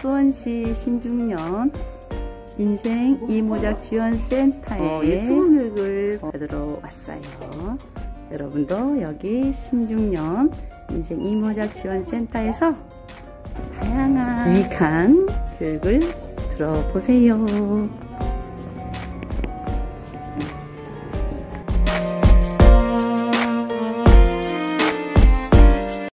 수원시 신중년 인생 이모작지원센터에 유튜브 교육을 받으러 왔어요. 여러분도 여기 신중년 인생 이모작지원센터에서 다양한 유익한 교육을 들어보세요.